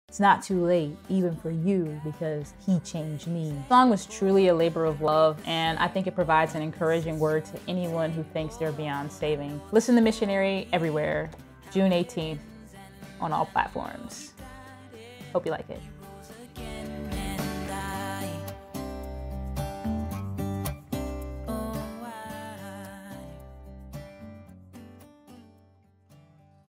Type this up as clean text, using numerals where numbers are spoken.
It's not too late, even for you, because he changed me. The song was truly a labor of love, and I think it provides an encouraging word to anyone who thinks they're beyond saving. Listen to Missionary everywhere, June 18th, on all platforms. Hope you like it.